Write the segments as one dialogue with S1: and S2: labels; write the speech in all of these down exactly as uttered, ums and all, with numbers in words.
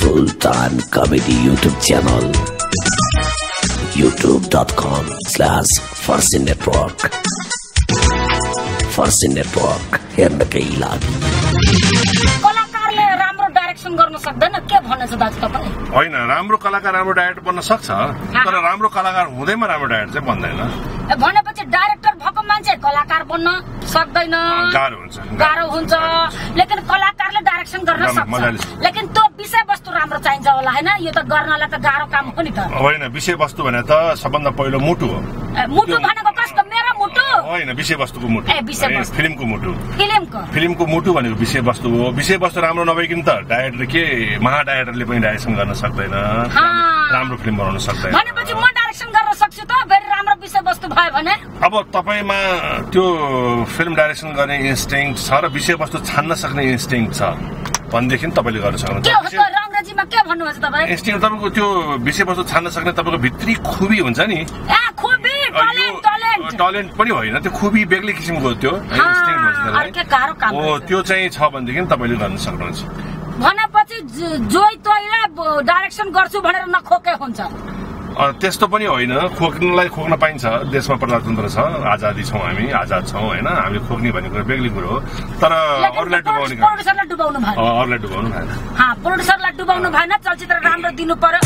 S1: Full-time comedy YouTube channel. YouTube dot com slash Farsi Network. Farsi Network. हेर्न केही लाग्यो
S2: कलाकारले राम्रो डाइरेक्सन गर्न सक्दैन के भन्नुहुन्छ दाजु तपाई?
S3: होइन, राम्रो कलाकार राम्रो डाइरेक्टर बन्न सक्छ, तर राम्रो कलाकार हुँदैमा राम्रो डाइरेक्टर चाहिँ बन्दैन।
S2: भनेपछि डाइरेक्टर भएको मान्छे कलाकार बन्न सक्दैन,
S3: गाह्रो हुन्छ
S2: गाह्रो हुन्छ। लेकिन कलाकारले डाइरेक्सन गर्न सक्छ, लेकिन त्यो विषय वस्तु राम्रो चाहिन्छ होला हैन? यो त गर्नलाई त गाह्रो काम हो नि त।
S3: होइन, विषय वस्तु भने त सबभन्दा पहिलो मुटु हो।
S2: मुटु भनेको कस्तो? मेरो मुटु
S3: होइन, विषय वस्तुको मुटु।
S2: ए विषय वस्तु,
S3: फिल्मको मुटु।
S2: फिल्मको
S3: फिल्मको मुटु भनेको विषय वस्तु हो। विषय वस्तु राम्रो नभइकन त डाइरेक्टर के महा डाइरेक्टरले पनि डाइरेक्सन गर्न सक्दैन, राम्रो फिल्म बनाउन सक्दैन।
S2: भनेपछि म डाइरेक्सन गर्न सक्छु त फेरि राम्रो विषय वस्तु भयो भने?
S3: अब तपाईमा त्यो फिल्म डाइरेक्सन गर्ने इन्स्टिङ छ र विषय वस्तु छान्न सक्ने इन्स्टिङ छ भनेदेखि तपाईले गर्न सक्नुहुन्छ।
S2: के हो अंग्रेजीमा के भन्नुहुन्छ तपाई?
S3: इन्स्टिङ तपाईको त्यो विषय वस्तु छान्न सक्ने तपाईको भित्री खुबी हुन्छ नि।
S2: ए खुबी, ट्यालेन्ट, ट्यालेन्ट
S3: ट्यालेन्ट पनि होइन, त्यो खुबी बेग्लै किसिमको हो। त्यो इन्स्टिङ भन्छ त्यसलाई।
S2: अर्कै गाह्रो काम
S3: हो, त्यो चाहिँ छ भनेदेखि तपाईले गर्न सक्नुहुन्छ।
S2: भनेपछि जोइ तोइले डाइरेक्सन गर्छु भनेर नखोके हुन्छ?
S3: त्यस्तो पनि होइन, खोक्नलाई खोक्न पाइन्छ। देशमा प्रजातन्त्र छ, आजादी छौँ, हामी आजाद छौँ होइन। हामीले खोक्ने भन्ने कुरा बेग्लै कुरो हो, तर अरूलाई डुबाउने
S2: प्रोड्युसरलाई डुबाउनु भएन।
S3: अरूलाई डुबाउनु भएन।
S2: हाँ, प्रोड्युसरलाई डुबाउनु भएन, चलचित्र राम्रो दिनु पर्यो।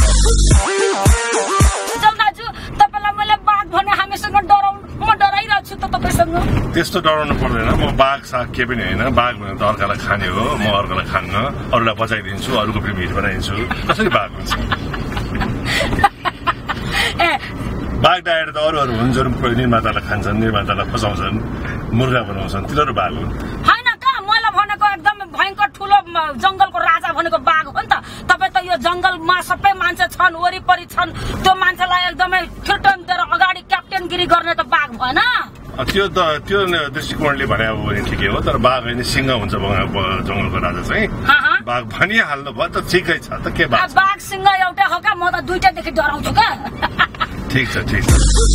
S2: दाजु तपाईलाई मैले बाघ भने हामीसँग डराउनु, म डराइरहेको छु त तपाईसँग।
S3: त्यस्तो डराउनु पर्दैन, म बाघ साग के पनि होइन। बाघ भने त अर्कालाई खाने हो, म अर्कालाई खान्न, अरूलाई बचाइदिन्छु, अरूको फिल्म हिट बनाइदिन्छु। कसरी बाघ हुन्छ? बाघ डाइरेक्टर त अरू अरू हुन्, जुन निर्मातालाई खान्छन्, निर्मातालाई फसाउँछन्, मुर्गा बनाउँछन्, तिनीहरू बाघ हुन्।
S2: होइन त, मैले भनेको एकदम भयङ्कर ठुलो जङ्गलको राजा भनेको बाघ हो नि त। तपाईँ त यो जङ्गलमा सबै मान्छे छन्, वरिपरि छन्, त्यो मान्छेलाई एकदमै ठिटन दिएर अगाडि क्याप्टेनगिरी गर्ने त बाघ भएन?
S3: त्यो त त्यो दृष्टिकोणले भने अब ठिकै हो, तर बाघ होइन सिंह हुन्छ जङ्गलको राजा चाहिँ। बाघ भनिहाल्नु भयो त ठिकै छ त, के बाघ
S2: बाघ सिंह एउटा हो क्या? म त दुईटादेखि डराउँछु क्या।
S3: ठिक छ, ठिक छ।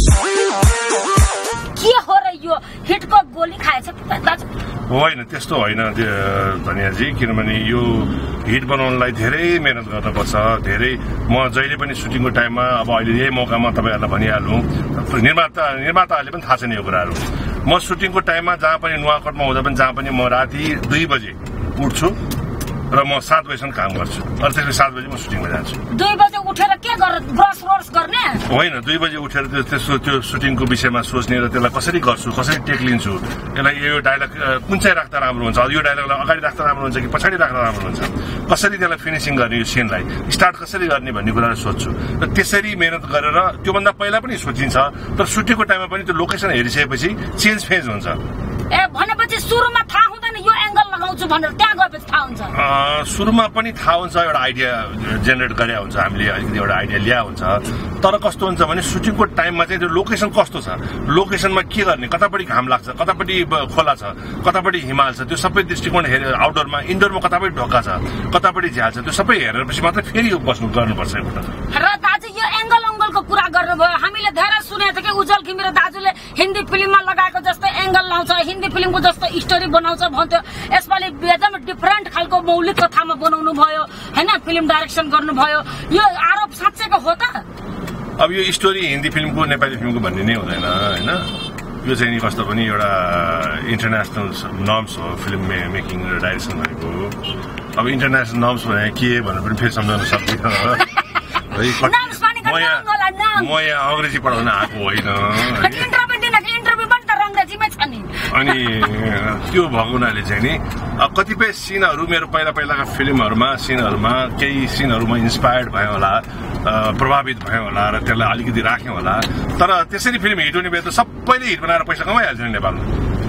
S2: के हो र यो हिटको गोली खाएछ दाजु?
S3: होइन, त्यस्तो होइन धनियाजी, किनभने यो हिट बनाउनलाई धेरै मेहनत गर्नुपर्छ। धेरै म जहिले पनि सुटिङको टाइममा, अब अहिले यही मौकामा तपाईँहरूलाई भनिहालौँ, निर्माता निर्माताहरूले पनि थाहा छैन यो कुराहरू। म सुटिङको टाइममा जहाँ पनि नुवाकोटमा हुँदा पनि जहाँ पनि म राति दुई बजे उठ्छु र म सात बजीसम्म काम गर्छु, अनि त्यसपछि सात बजी म सुटिङमा जान्छु।
S2: दुई बजे उठेर के ब्रस व्रस गर्ने? होइन,
S3: दुई बजी उठेर त्यसको त्यो सुटिङको विषयमा सोच्ने र त्यसलाई कसरी गर्छु, कसरी टेक लिन्छु, यसलाई यो डायलग कुन चाहिँ राख्दा राम्रो हुन्छ, यो डायलगलाई अगाडि राख्दा राम्रो हुन्छ कि पछाडि राख्दा राम्रो हुन्छ, कसरी त्यसलाई फिनिसिङ गर्ने, यो सिनलाई स्टार्ट कसरी गर्ने भन्ने कुराहरू सोध्छु। र त्यसरी मेहनत गरेर त्योभन्दा पहिला पनि सोचिन्छ, तर सुटिङको टाइममा पनि त्यो लोकेसन हेरिसकेपछि चेन्ज फेज हुन्छ।
S2: ए भनेपछि सुरुमा थाहा हुँदैन यो एंगल लगाउँछु भनेर, त्यहाँ गएपछि थाहा हुन्छ?
S3: सुरुमा पनि थाहा हुन्छ, एउटा आइडिया जेनेरेट गरे हुन्छ, हामीले अलिकति एउटा आइडिया ल्या हुन्छ। तर कस्तो हुन्छ भने सुटिङको टाइममा चाहिँ त्यो लोकेसन कस्तो छ, लोकेसनमा के गर्ने, कतापट्टि घाम लाग्छ, कतापट्टि खोला छ, कतापट्टि हिमाल छ, त्यो सबै दृष्टिकोण हेरेर आउटडोरमा, इन्डोरमा कतापट्टि ढोका छ, कतापट्टि झ्याल छ, त्यो सबै हेरेर पछि मात्रै फेरि बस्नु गर्नुपर्छ।
S2: र दाजु यो एंगल एंगलको कुरा गर्नुभयो, हामीले धेरै सुनेको थियो कि उज्जवल घिमिरे दाजुले हिन्दी फिल्ममा लगाएको जस्तो एंगल लाउँछ, हिन्दी फिल्मको जस्तो स्टोरी बनाउँछ भन्थ्यो। यसपालि एकदम डिफरेन्ट खालको मौलिक कथामा बनाउनु भयो हैन, फिल्म डाइरेक्सन गर्नुभयो, यो आरोप साँच्चैको हो त?
S3: अब यो स्टोरी हिन्दी फिल्मको नेपाली फिल्मको भन्ने नै हुँदैन हैन, यो चाहिँ नि कस्तो पनि एउटा इन्टरनेसनल नर्म्स हो फिल्म मेकिङ र डाइरेक्सन भनेको। अब इन्टरनेसनल नर्म्स भने के भनेर पनि फेरि सम्झाउन सक्दिनँ। म यहाँ अङ्ग्रेजी पढाउन आएको होइन, अनि त्यो भएको हुनाले चाहिँ नि कतिपय सिनहरू मेरो पहिला पहिलाका फिल्महरूमा सिनहरूमा केही सिनहरूमा इन्सपायर्ड भयो होला, प्रभावित भयो होला र त्यसलाई अलिकति राख्यौँ होला। तर त्यसरी फिल्म हिट हुने भए त सबैले हिट बनाएर पैसा कमाइहाल्छ नि नेपालमा।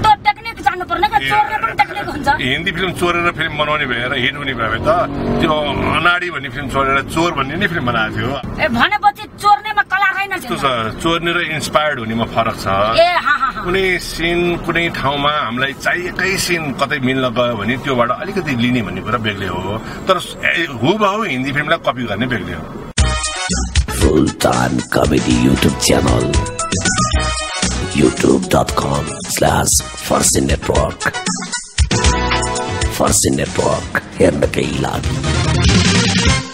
S3: हिन्दी फिल्म चोरेर फिल्म बनाउने भएर हिट हुने भए त त्यो अनाडी भन्ने फिल्म छोडेर चोर भन्ने नै फिल्म बनाएको थियो।
S2: भनेपछि चोर्नेमा कला छैन,
S3: चोर्ने र इन्सपायर्ड हुनेमा फरक छ। कुनै सिन कुनै ठाउँमा हामीलाई चाहिएकै सिन कतै मिल्न गयो भने त्योबाट अलिकति लिने भन्ने कुरा बेग्लै हो, तर हुबहु हिन्दी फिल्मलाई कपी गर्ने बेग्लै हो।
S1: Full time comedy YouTube channel YouTube dot com slash Farsi Network. Farsi Network. हेर्न केही लाग्यो